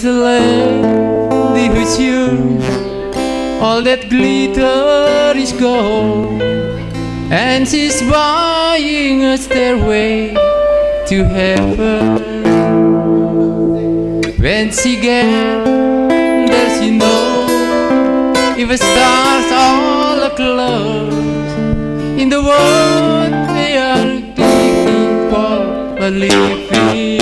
a lady who's sure all that glitter is gold, and she's buying a stairway to heaven. When she gets there, she knows if the stars all are close in the world they are digging for a living.